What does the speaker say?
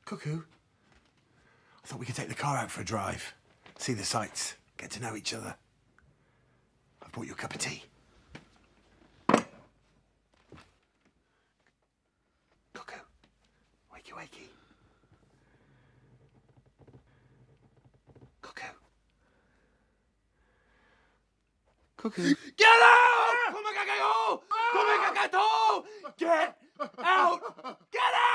Cuckoo, I thought we could take the car out for a drive, see the sights, get to know each other. I've brought you a cup of tea. Cuckoo, wakey wakey. Cuckoo. Cuckoo. Get out! Come on, Cuckoo! Come on, Cuckoo! Get out! Get out!